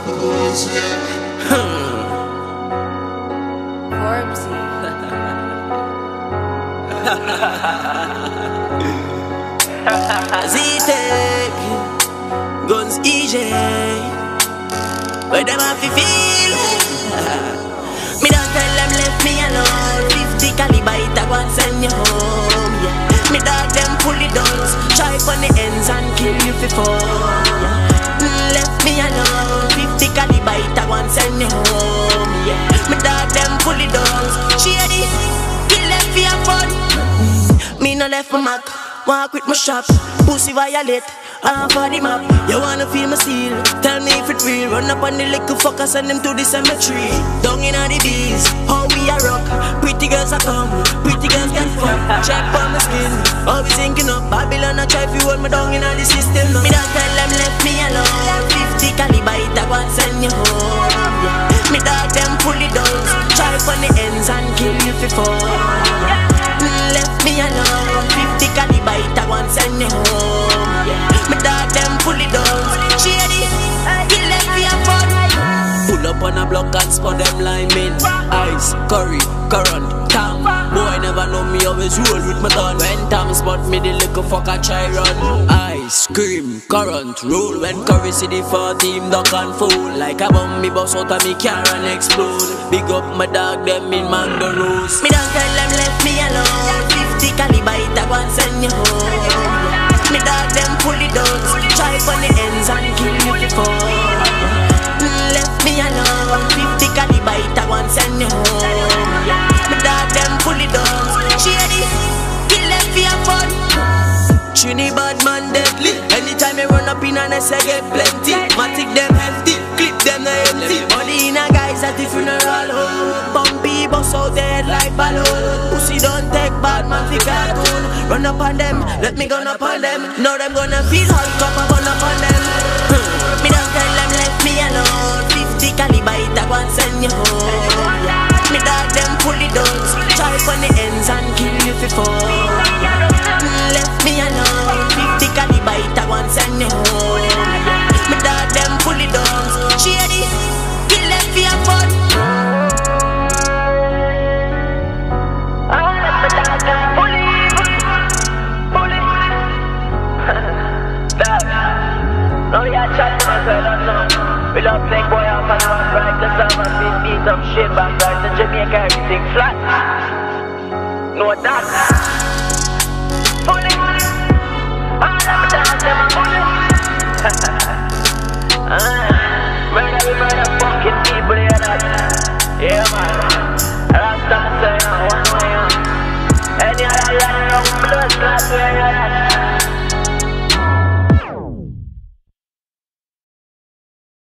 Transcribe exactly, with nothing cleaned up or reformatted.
Z-Tech, Guns E J, where them have to feel. Me don't tell them left me alone. Fifty caliber it a go and send you home. Yeah. Me dog them fully done. Try on the ends and kill you for fun. Yeah. Mm, left me alone. Fifty caliber it a go and send you home. Yeah. Me dog them fully done. Shady, kill them for your fun. Mm, me no left my mark. Walk with my shop, pussy violate, I'm for the map. You wanna feel my steel? Tell me if it real. Run up on the little fucker, send them to the cemetery. Down in the bees, how we a rock. Pretty girls a come, pretty girls get fucked. Check on my skin, always thinking up. Babylon a try to hold me down in the system. Me don't tell them left me alone. Fifty caliber it a go and send you home. Yeah. Me dog them fully done. Try on the ends and kill you for fun. Yeah. Left me alone. Fifty caliber it a go and send you home. Yeah. Me dog them fully done. Shady, kill them for your fun. Pull up on a block and spot them linemen. Ice, curry, current, tam. Boy never know me, always roll with my gun. When Tam spot me, the little fucker try run. Ice, cream, current, roll. When curry see the four team duck and fool. Like a bomb me bust out of me car and explode. Big up my dog, them in Mango Rose. Me don't tell them left me alone. Fifty caliber it a go and send you home. Me dog them fully done. Try on the ends and kill you for fun. Left me alone. Fifty caliber it a go and send you home. Me dog them fully done. Shady, kill them for your fun. Trini bad man deadly. Anytime I run up in and I say get plenty. Matic them hefty, clip them no empty. Money in a guys at the funeral home. Bumpy bust out dead like balloon. Pussy don't take bad man fi cartoon. Run up on them, let me gun up on them. Now them gonna feel hot cup and run up on them. Me don't tell them left me alone. Fifty caliber it a go and send you home. Me dog them fully done. Try on the ends and kill you for fun. Left me alone. Fifty caliber it a go and send you home. Me dog them fully done. Shady, kill them for your fun. No, yeah, chat to myself, I know. We love playing boy off and rock right to some and beat beat up shit back right to Jamaica, everything flat. No that. Bully, all of them, them a bully.